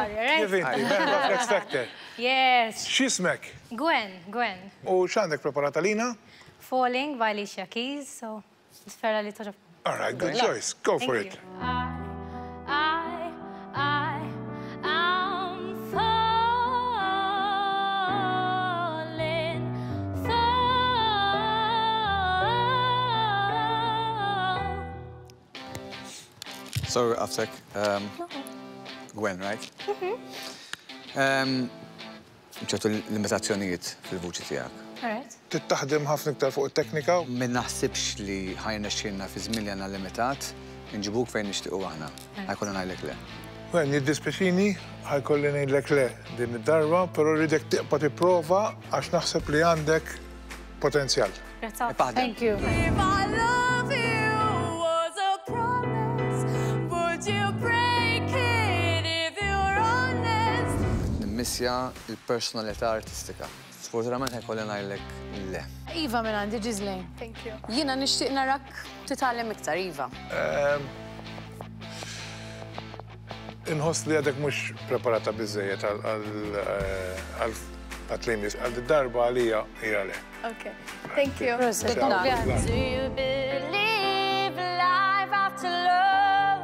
sorry, all right? Kif inti, merba fl-X Factor. Yes. X'ismek? Gwen. U x'għandek preparata lina? Falling by Alicia Keys, so nispera li toġob. All right, good choice. Go for it. I'm falling, So, Aftek, Gwen, right? ċertu limitazzjonijiet fil-vuċi tijak. All right. Tittaħdem ħafna iktar fuq it-teknika? Min naħsibx li ħajna xirna fi żmien li għandna limitat, inġibuk fejn nixtiequ aħna. Ħajkolna ngħidlek le. Gwen, jiddispeċini, ħajkolli ngħidlek le din id-darba, però rridek tiqpa tipprova għax naħseb li għandek potenzjal. Thank you. If I love you was a promise, would you break it if you're honest? Nimmissja il-personalità artistika. Sfortunatament ħajkolli ngħidlek le. Iva minn għandi Ġizlejn. Thank you. Jiena nixtieq narak titgħallem iktar, Iva. Inħoss li għadek mhux preparata biżżejjed għal-patlimis, għal-darba għalija hija le. Okay. Thank you. Do you believe life after love?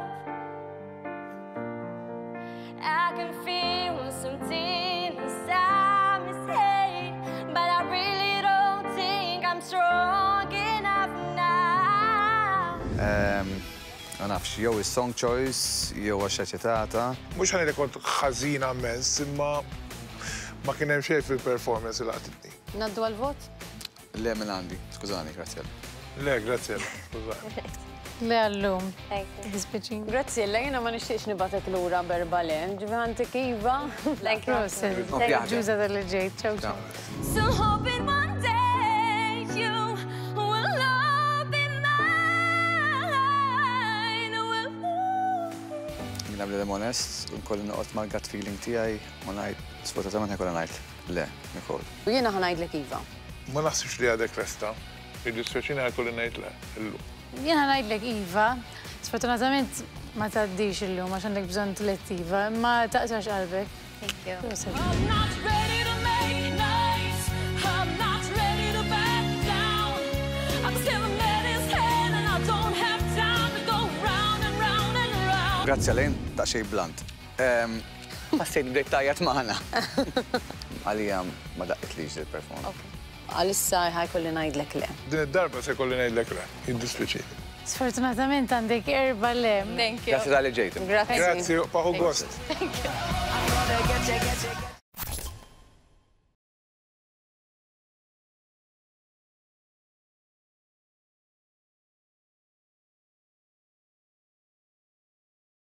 I can feel something inside me say, but I really don't think I'm strong enough now. Għanafx, jew is-song choice, jew għax-xaċetata. Mhux ħanejlek kont ħażin ammens, imma ma kien hemm xejn fil-performance li għatitni. Naddu għal-vot? Le minn għandi, skużani, grazzjal. Le, grazzi, skużani. Le għallum. Dispeċin. Grazzi, le jiena ma nixtieqx nibatek lura berbalen. Ġivantik Iva. Thank you. Ġuża tal-ġejt. Ciao, ciao. So hoping one day you will love be mine. Jina bledem onest, unkolli noqgħod mal-gut feeling tiegħi ma ngħid sfortunatament ħajkolli ngħid le, Nicole. U jiena ħanajdlek Iva. Ma naħsibx li għadek lesta. Id-dispeċini ħajkolli ngħid le illum. Jiena ngħidlek Iva, sfortunatament ma tgħaddix illum għax għandek bżonn tlettiva, ma taqsax qalbek. Thank you. I'm not ready to make nice. I'm not ready to back down. I'm still a man's hand and I don't have time to go round and round and round. Grazzi għalejn, daqsxejn blant. Ħassejt bdejt tajjat maħna. Għalija ma daqqitlix il-performance. Għalissa ħajkolli ngħidlek le. Din id-darba se kolli ngħidlek le, id-dispeċini. Sfortunatament għandek erba' le. Thank you. Grazzi tal-li ġejtim. Grazzi, paħu gost. I'm gonna get you.